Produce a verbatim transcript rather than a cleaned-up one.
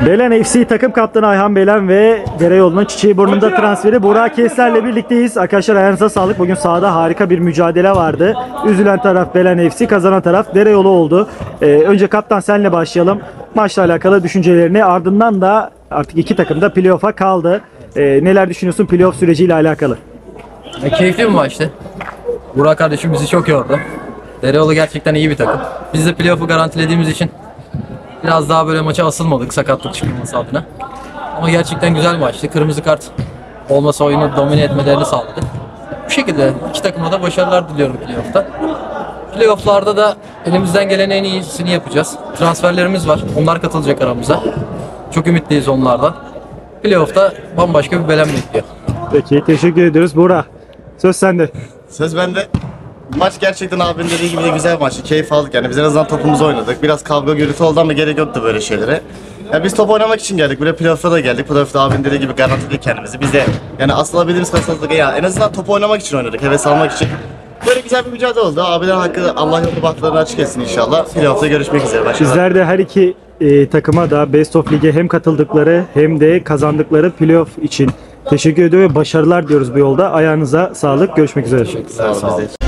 Belen F C takım kaptanı Ayhan Belen ve Dereyolu'nun Çiçeğiburnu'nda transferi Burak Kesler'le birlikteyiz. Arkadaşlar ayağınıza sağlık. Bugün sahada harika bir mücadele vardı. Üzülen taraf Belen F C, kazanan taraf Dereyolu oldu. Ee, önce kaptan senle başlayalım. Maçla alakalı düşüncelerini, ardından da artık iki takım da playoff'a kaldı. Ee, neler düşünüyorsun playoff süreciyle alakalı? E, keyifli bir maçtı. Burak kardeşim bizi çok yordu. Dereyolu gerçekten iyi bir takım. Biz de playoff'u garantilediğimiz için biraz daha böyle maça asılmadık sakatlık çıkmaması adına. Ama gerçekten güzel maçtı. Kırmızı kart olmasa oyunu domine etmelerini sağladı. Bu şekilde iki takıma da başarılar diliyorum playoff'ta. Playoff'larda da elimizden gelen en iyisini yapacağız. Transferlerimiz var. Onlar katılacak aramıza. Çok ümitliyiz onlardan. Playoff'ta bambaşka bir Belen bekliyor. Peki, teşekkür ediyoruz. Burak, söz sende. Söz bende. Maç gerçekten abinin dediği gibi de güzel bir maçtı. Keyif aldık yani. Biz en azından topumuzu oynadık. Biraz kavga gürültü oldu ama gerek yoktu böyle şeylere. Yani biz top oynamak için geldik. Buraya playoff'a da geldik. Playoff'ta abinin dediği gibi garantiledik kendimizi. Biz de yani asılabildiğimiz kadar ya en azından top oynamak için oynadık. Heves almak için. Böyle güzel bir mücadele oldu. Abiler hakkı Allah yolu bahtlarını açık etsin inşallah. Playoff'ta görüşmek üzere. Başarılar. Bizler de her iki e, takıma da Best of Lig'e hem katıldıkları hem de kazandıkları playoff için teşekkür ediyor ve başarılar diyoruz bu yolda. Ayağınıza sağlık. Görüşmek üzere. Sağ olun.